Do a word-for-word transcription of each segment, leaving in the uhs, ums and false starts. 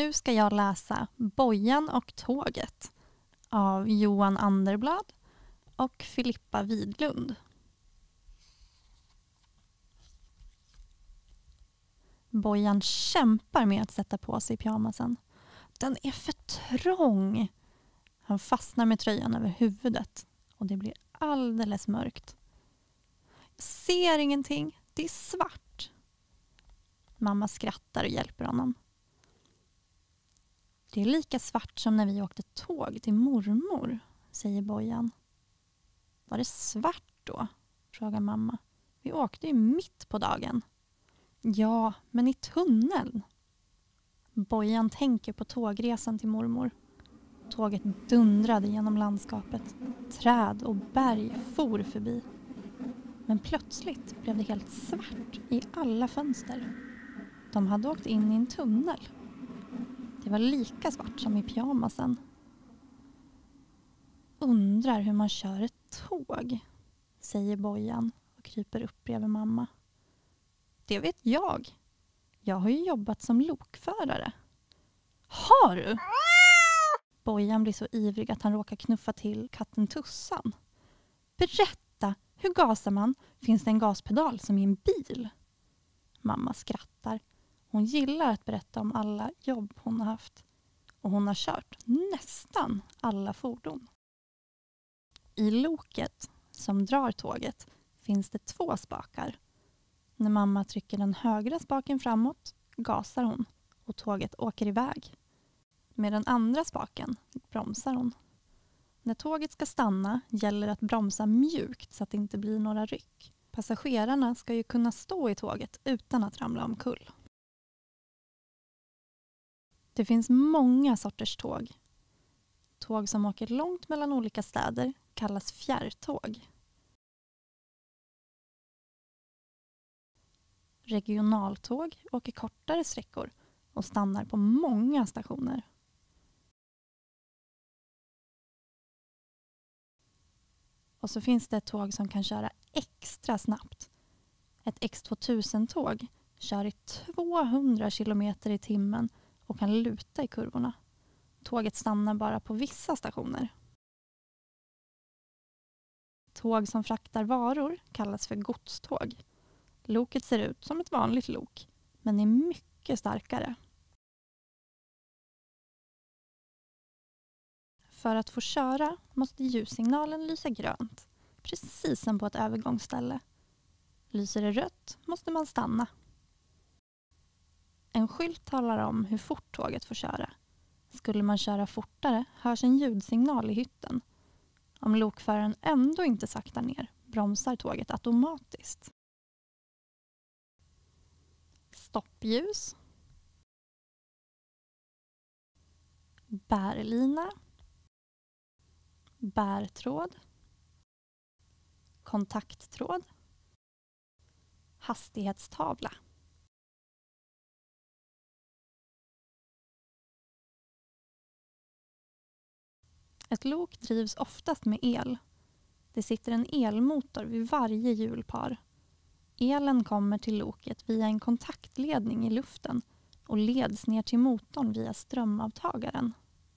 Nu ska jag läsa Bojan och tåget av Johan Anderblad och Filippa Widlund. Bojan kämpar med att sätta på sig pyjamasen. Den är för trång. Han fastnar med tröjan över huvudet och det blir alldeles mörkt. Jag ser ingenting. Det är svart. Mamma skrattar och hjälper honom. Det är lika svart som när vi åkte tåg till mormor, säger Bojan. Var det svart då? Frågar mamma. Vi åkte ju mitt på dagen. Ja, men i tunneln. Bojan tänker på tågresan till mormor. Tåget dundrade genom landskapet. Träd och berg for förbi. Men plötsligt blev det helt svart i alla fönster. De hade åkt in i en tunnel. Det var lika svart som i pyjamasen. Undrar hur man kör ett tåg, säger Bojan och kryper upp bredvid mamma. Det vet jag. Jag har ju jobbat som lokförare. Har du? Bojan blir så ivrig att han råkar knuffa till katten Tussan. Berätta, hur gasar man? Finns det en gaspedal som i en bil? Mamma skrattar. Hon gillar att berätta om alla jobb hon har haft. Och hon har kört nästan alla fordon. I loket som drar tåget finns det två spakar. När mamma trycker den högra spaken framåt gasar hon och tåget åker iväg. Med den andra spaken bromsar hon. När tåget ska stanna gäller det att bromsa mjukt så att det inte blir några ryck. Passagerarna ska ju kunna stå i tåget utan att ramla omkull. Det finns många sorters tåg. Tåg som åker långt mellan olika städer kallas fjärrtåg. Regionaltåg åker kortare sträckor och stannar på många stationer. Och så finns det ett tåg som kan köra extra snabbt. Ett X tvåtusen-tåg kör i tvåhundra kilometer i timmen och kan luta i kurvorna. Tåget stannar bara på vissa stationer. Tåg som fraktar varor kallas för godståg. Loket ser ut som ett vanligt lok, men är mycket starkare. För att få köra måste ljussignalen lysa grönt, precis som på ett övergångsställe. Lyser det rött måste man stanna. En skylt talar om hur fort tåget får köra. Skulle man köra fortare hörs en ljudsignal i hytten. Om lokföraren ändå inte saktar ner bromsar tåget automatiskt. Stoppljus. Bärlina. Bärtråd. Kontakttråd. Hastighetstavla. Ett lok drivs oftast med el. Det sitter en elmotor vid varje hjulpar. Elen kommer till loket via en kontaktledning i luften och leds ner till motorn via strömavtagaren.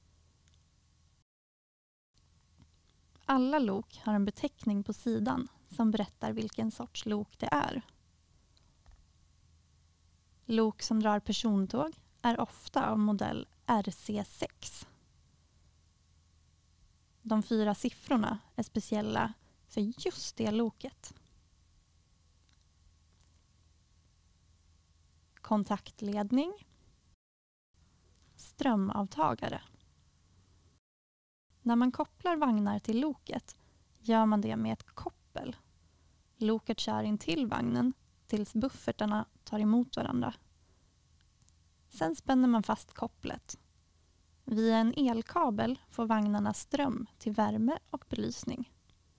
Alla lok har en beteckning på sidan som berättar vilken sorts lok det är. Lok som drar persontåg är ofta av modell R C sex. De fyra siffrorna är speciella för just det loket. Kontaktledning. Strömavtagare. När man kopplar vagnar till loket gör man det med ett koppel. Loket kör in till vagnen tills buffertarna tar emot varandra. Sen spänner man fast kopplet. Via en elkabel får vagnarna ström till värme och belysning.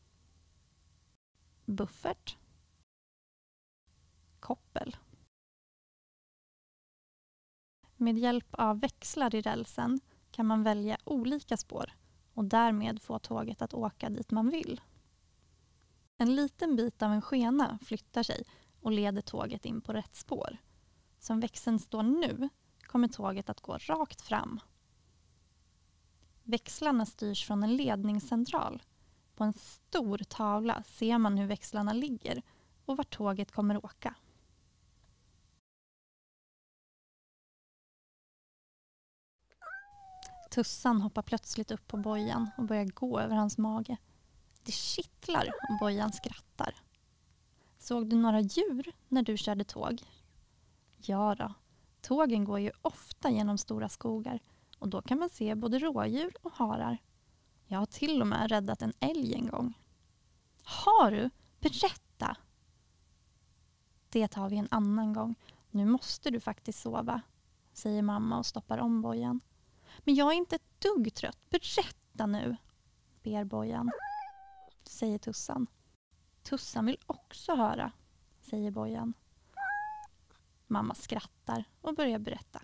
Buffert. Koppel. Med hjälp av växlar i rälsen kan man välja olika spår och därmed få tåget att åka dit man vill. En liten bit av en skena flyttar sig och leder tåget in på rätt spår. Som växeln står nu kommer tåget att gå rakt fram. Växlarna styrs från en ledningscentral. På en stor tavla ser man hur växlarna ligger och vart tåget kommer åka. Tussan hoppar plötsligt upp på Bojan och börjar gå över hans mage. Det kittlar och Bojan skrattar. Såg du några djur när du körde tåg? Ja då, tågen går ju ofta genom stora skogar och då kan man se både rådjur och harar. Jag har till och med räddat en älg en gång. Har du? Berätta! Det tar vi en annan gång. Nu måste du faktiskt sova, säger mamma och stoppar om Bojan. Men jag är inte ett dugg trött. Berätta nu, ber Bojan. Säger Tussan. Tussan vill också höra, säger Bojan. Mamma skrattar och börjar berätta.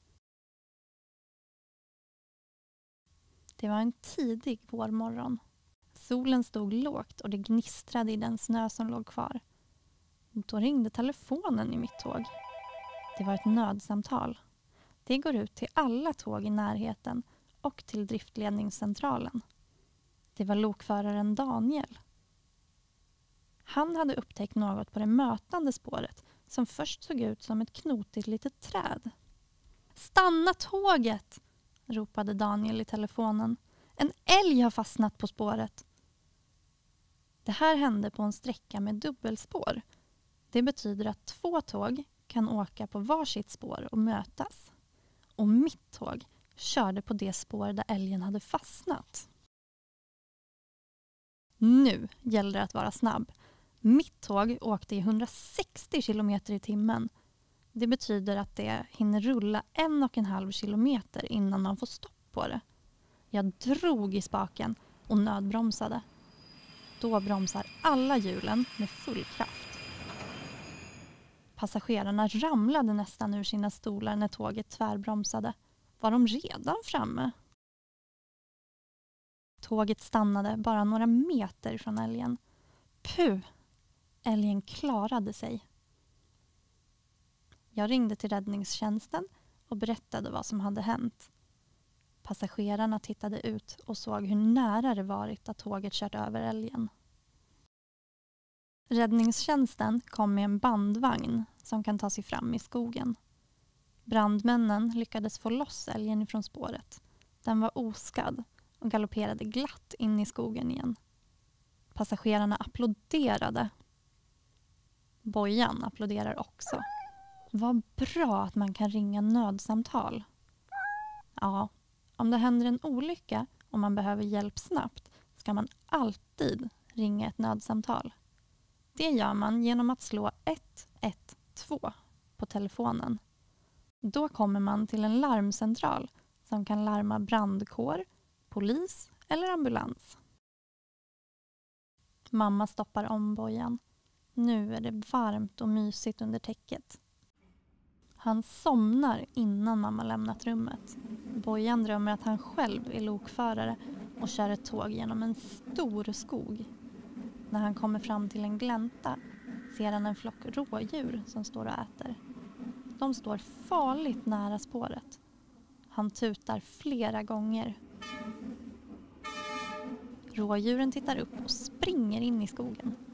Det var en tidig vårmorgon. Solen stod lågt och det gnistrade i den snö som låg kvar. Då ringde telefonen i mitt tåg. Det var ett nödsamtal. Det går ut till alla tåg i närheten och till driftledningscentralen. Det var lokföraren Daniel. Han hade upptäckt något på det mötande spåret som först såg ut som ett knotigt litet träd. Stanna tåget! Ropade Daniel i telefonen. En älg har fastnat på spåret. Det här hände på en sträcka med dubbelspår. Det betyder att två tåg kan åka på varsitt spår och mötas. Och mitt tåg körde på det spår där älgen hade fastnat. Nu gällde det att vara snabb. Mitt tåg åkte i hundrasextio kilometer i timmen. Det betyder att det hinner rulla en och en halv kilometer innan man får stopp på det. Jag drog i spaken och nödbromsade. Då bromsar alla hjulen med full kraft. Passagerarna ramlade nästan ur sina stolar när tåget tvärbromsade. Var de redan framme? Tåget stannade bara några meter från älgen. Puh! Älgen klarade sig. Jag ringde till räddningstjänsten och berättade vad som hade hänt. Passagerarna tittade ut och såg hur nära det varit att tåget kört över älgen. Räddningstjänsten kom med en bandvagn som kan ta sig fram i skogen. Brandmännen lyckades få loss älgen ifrån spåret. Den var oskadd och galopperade glatt in i skogen igen. Passagerarna applåderade. Bojan applåderar också. Vad bra att man kan ringa nödsamtal. Ja, om det händer en olycka och man behöver hjälp snabbt ska man alltid ringa ett nödsamtal. Det gör man genom att slå ett ett två på telefonen. Då kommer man till en larmcentral som kan larma brandkår, polis eller ambulans. Mamma stoppar om Bojan. Nu är det varmt och mysigt under täcket. Han somnar innan mamma lämnat rummet. Bojan drömmer att han själv är lokförare och kör ett tåg genom en stor skog. När han kommer fram till en glänta ser han en flock rådjur som står och äter. De står farligt nära spåret. Han tutar flera gånger. Rådjuren tittar upp och springer in i skogen.